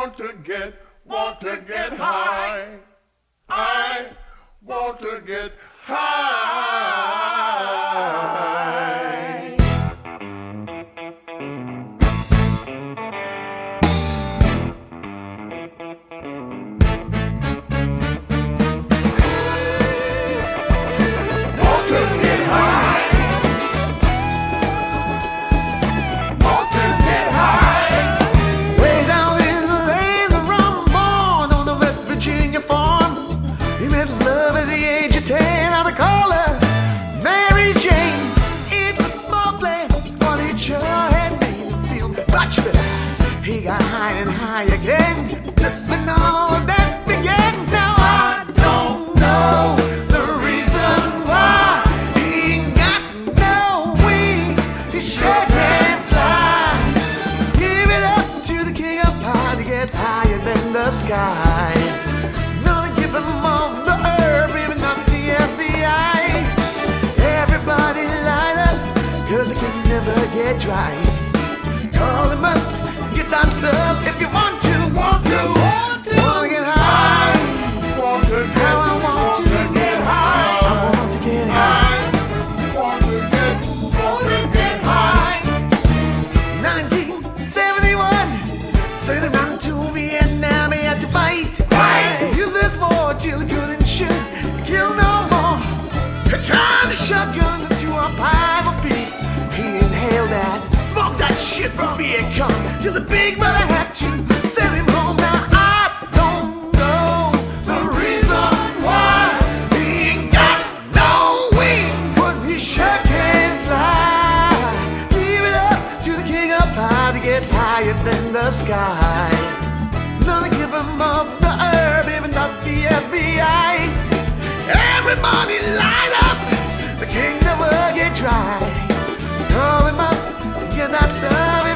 want to get high. I want to get high. He got high and high again. That's when all of that began. Now I don't know the reason why he ain't got no wings. He sure can't fly. Give it up to the king of pop. He gets higher than the sky. None give him off the herb, even not the FBI. Everybody light up, 'cause it can never get dry. Call him up, get that stuff if you want to. Want to get high. Want to get high. I want to get high. I want to get high. Want to get high. 1971, sent him out to Vietnam. He had to fight. Use this war till he couldn't shoot, kill no more. He turned the shotgun into a pipe of peace. He inhaled that. Smoke that shit from Vietcong till the big brother had to send him home. Now I don't know the reason why he ain't got no wings, but he sure can fly. Give it up to the king of pop. He gets higher than the sky. None give him up the herb, even not the FBI. Everybody light up, the king never get dry. Call him up, get that stuff